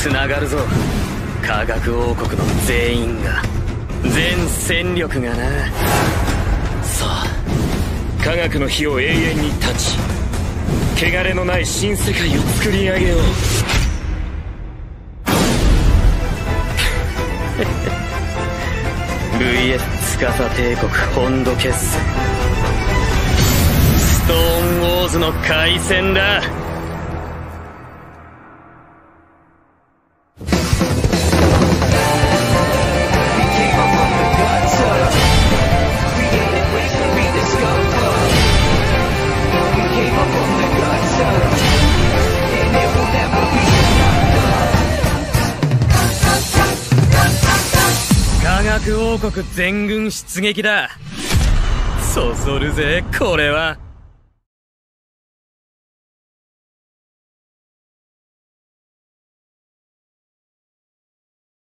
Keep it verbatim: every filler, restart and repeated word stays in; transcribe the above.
つながるぞ。科学王国の全員が、全戦力がな。さあ、科学の火を永遠に断ち、汚れのない新世界を作り上げよう。ブイエス 司帝国本土決戦、ストーンウォーズの開戦だ。科学王国全軍出撃だ。そそるぜこれは。